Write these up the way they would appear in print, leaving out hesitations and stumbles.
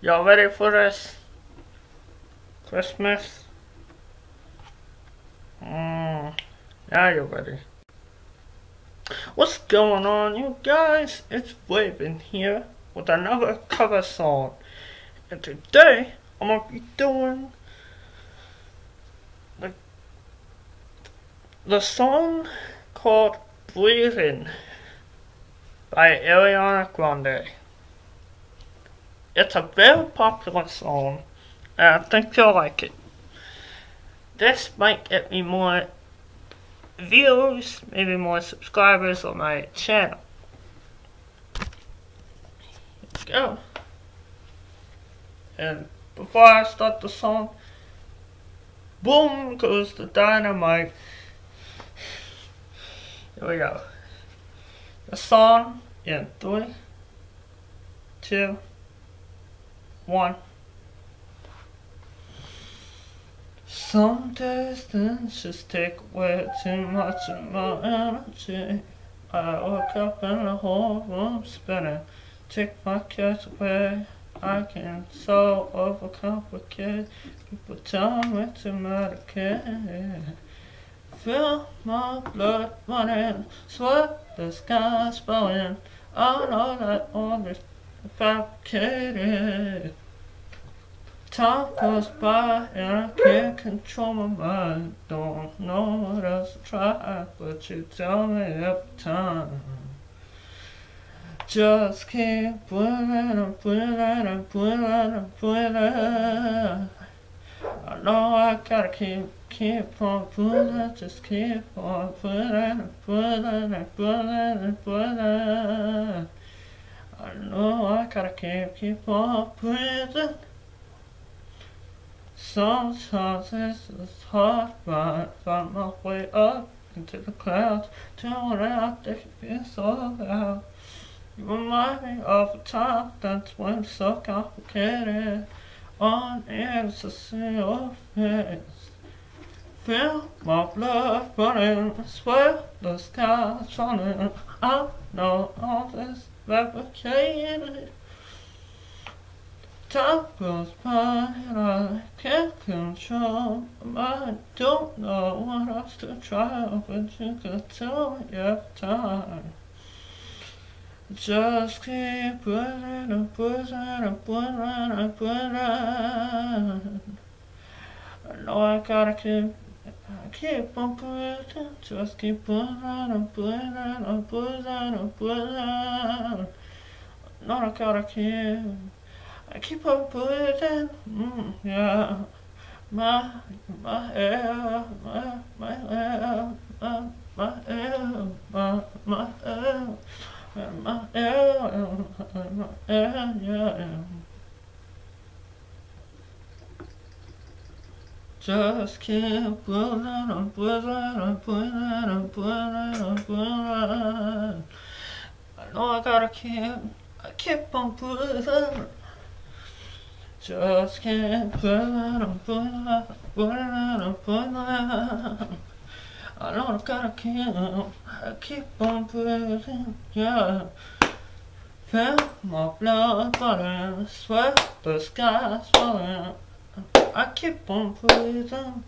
Y'all ready for this? Christmas? Now you're ready. What's going on, you guys? It's Breathin here with another cover song. And today, I'm gonna be doing the song called Breathin by Ariana Grande. It's a very popular song, and I think you'll like it. This might get me more views, maybe more subscribers on my channel. Let's go. And before I start the song, boom goes the dynamite. Here we go. The song in 3, 2, 1. Some days things just take way too much of my energy. I woke up and the whole room's spinning. Take my cares away. I can so overcomplicate. People tell me to medicate. Feel my blood running, sweat the sky's blowing. I know that all this is fabricated. Time goes by and I can't control my mind. Don't know what else to try, but you tell me every time. Just keep breathing and breathing and breathing and breathing. I know I gotta keep on breathing, just keep on breathing and breathing and breathing and breathing. I know I gotta keep on breathing. Sometimes it's hard, but I find my way up into the clouds. Till out, they can be so loud. You remind me of a time that's when it's so complicated. On ends to see your face. Feel my blood running, swear the sky's falling. I know all this fabricated. Time goes by and I can't control my mind. Don't know what else to try, but you could tell me every time. Just keep breathing and breathing and breathing and breathing. I know I gotta keep on breathing. Just keep breathing and breathing and breathing and breathing. I know I gotta I keep on breathing, yeah. My air, my air, my air, my air, yeah. Just keep breathing and breathing and breathing and breathing and breathing. I know I gotta keep on breathing. Just keep breathing and breathing and breathing. I know I gotta keep on breathing, yeah. Feel my blood boiling, sweat the sky's falling. I keep on breathing.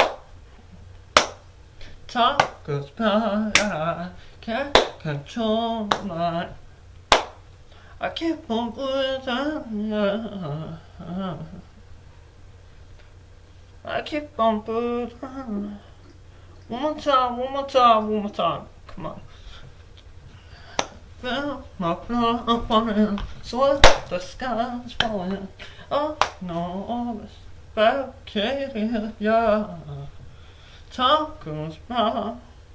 Time goes by, I can't control my mind. I keep on breathing, yeah. I keep on breathing. One more time, one more time, one more time. Come on. Feel my blood running, sweat the sky's falling. Oh no, all this fabricated, yeah. Time goes by,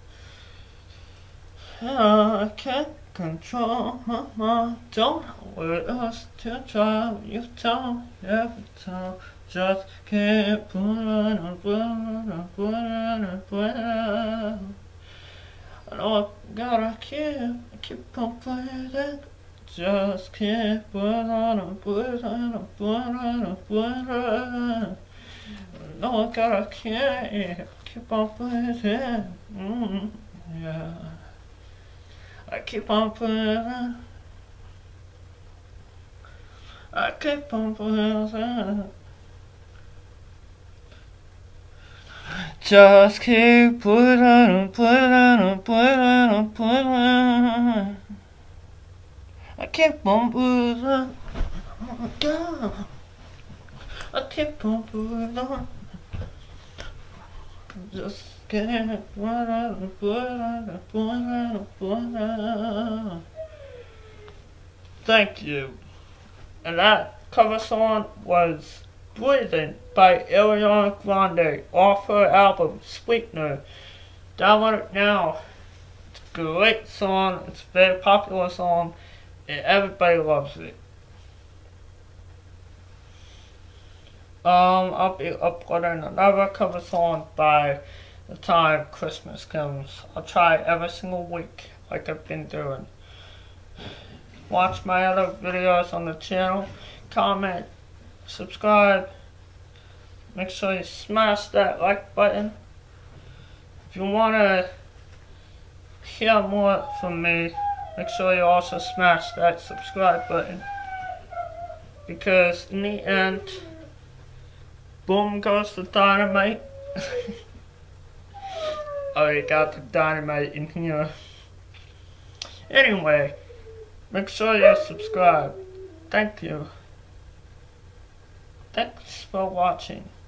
I can't control my mind. Don't know what else to try. You tell me every time. Just keep breathing and breathing and breathing and breathing. I know I gotta keep on breathing. Just keep breathing and breathing and breathing and breathing. I know I gotta keep on breathing. Yeah. I keep on breathing. I keep on breathing. Just keep breathing, breathing, breathing, breathing. I keep on breathing. Oh my God. I keep on breathing. Just keep breathing, breathing, breathing, breathing. Thank you. And that cover song was Breathin by Ariana Grande off her album Sweetener. Download it now. It's a great song. It's a very popular song, and everybody loves it. I'll be uploading another cover song by the time Christmas comes. I'll try every single week like I've been doing. Watch my other videos on the channel, comment, subscribe. Make sure you smash that like button. If you want to hear more from me, make sure you also smash that subscribe button. Because in the end, boom goes the dynamite. Oh, you got the dynamite in here. Anyway, make sure you subscribe. Thank you. Thanks for watching.